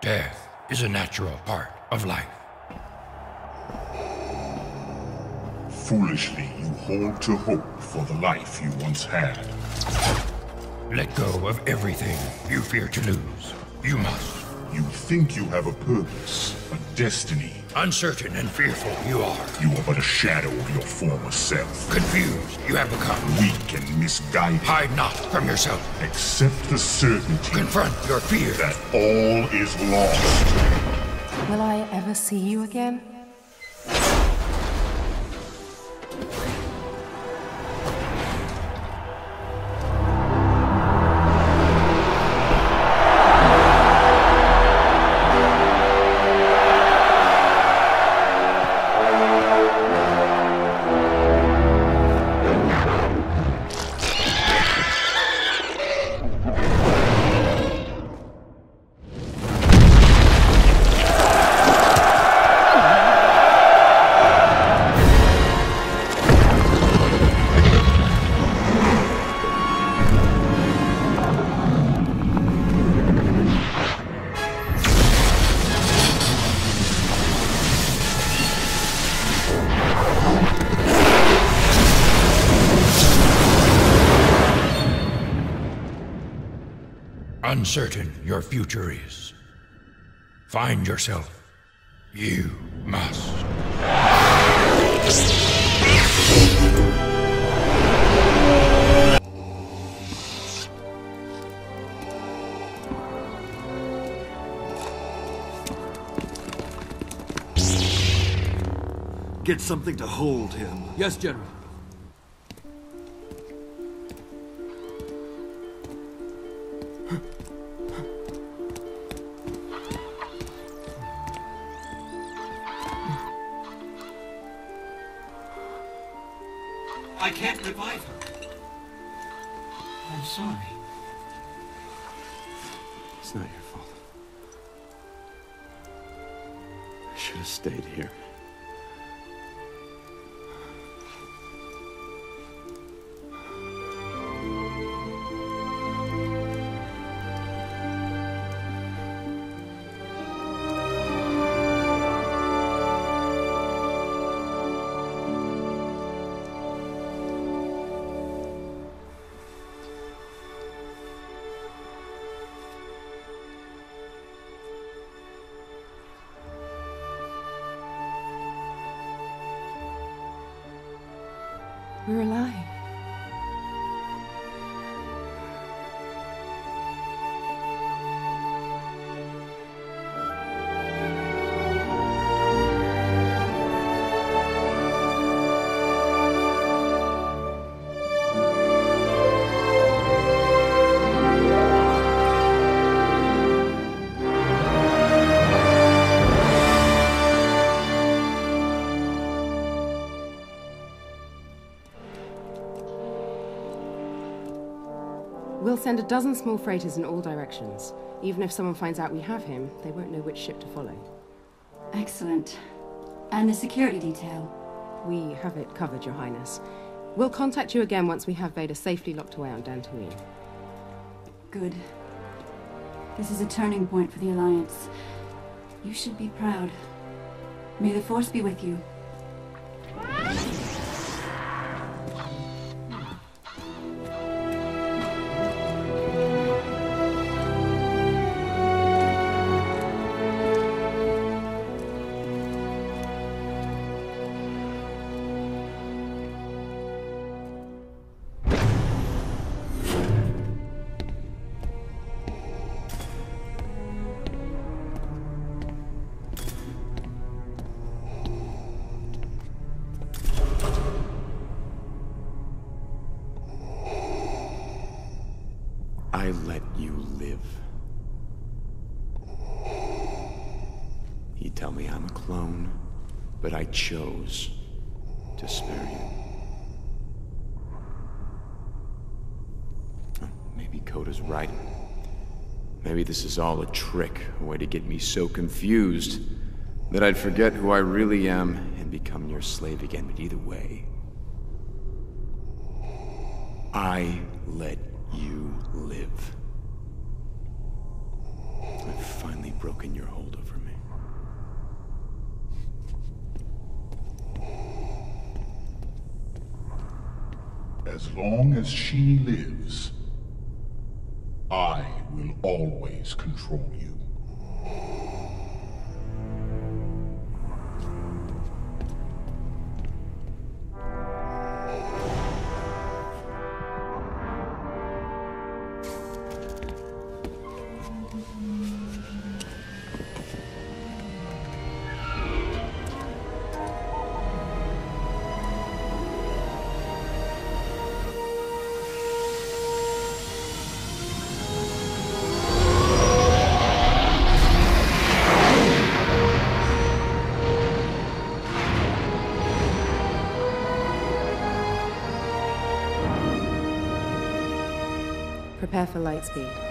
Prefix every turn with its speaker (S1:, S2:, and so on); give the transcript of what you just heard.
S1: Death is a natural part of life.
S2: Foolishly, you hold to hope for the life you once had.
S1: Let go of everything you fear to lose. You must.
S2: You think you have a purpose, a destiny.
S1: Uncertain and fearful you are.
S2: You are but a shadow of your former self.
S1: Confused you have become.
S2: Weak and misguided.
S1: Hide not from yourself.
S2: Accept the certainty.
S1: Confront your fear.
S2: That all is lost.
S3: Will I ever see you again?
S1: Uncertain your future is. Find yourself. You must.
S4: Get something to hold him.
S5: Yes, General.
S4: I can't revive her. I'm sorry.
S5: It's not your fault. I should have stayed here.
S3: We're alive. We'll send a dozen small freighters in all directions. Even if someone finds out we have him, they won't know which ship to follow.
S6: Excellent. And the security detail?
S3: We have it covered, Your Highness. We'll contact you again once we have Vader safely locked away on Dantooine.
S6: Good. This is a turning point for the Alliance. You should be proud. May the Force be with you.
S5: I let you live. You tell me I'm a clone, but I chose to spare you. Oh, maybe Coda's right. Maybe this is all a trick, a way to get me so confused that I'd forget who I really am and become your slave again. But either way, I let you live. I've finally you've broken your hold over me.
S2: As long as she lives, I will always control you.
S3: Prepare for light speed.